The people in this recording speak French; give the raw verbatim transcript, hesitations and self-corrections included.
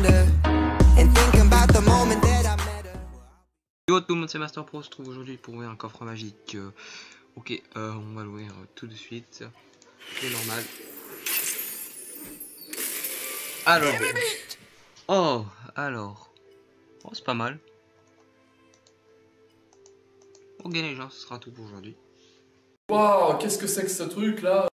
Yo tout le monde, c'est Master Pro, on se trouve aujourd'hui pour ouvrir un coffre magique. Euh, ok, euh, on va l'ouvrir euh, tout de suite. C'est normal. Alors. Oh, alors. Oh, c'est pas mal. Ok les gens, ce sera tout pour aujourd'hui. Waouh, qu'est-ce que c'est que ce truc là?